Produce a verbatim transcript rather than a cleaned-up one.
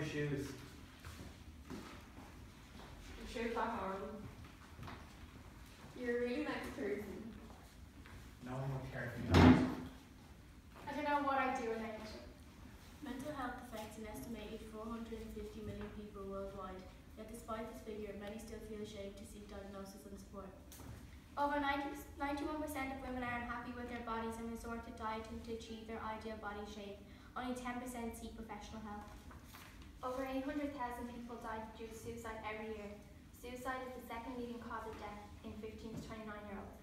shoes? Your shoes are horrible. You're a really nice person. No one would care if you don't. I don't know what I'd do without it. Mental health affects an estimated four hundred fifty million people worldwide, yet despite this figure, many still feel ashamed to seek diagnosis and support. Over ninety-one percent of women are unhappy with their bodies and resort to dieting to achieve their ideal body shape. Only ten percent seek professional help. Over eight hundred thousand people die due to suicide every year. Suicide is the second leading cause of death in fifteen to twenty-nine year olds.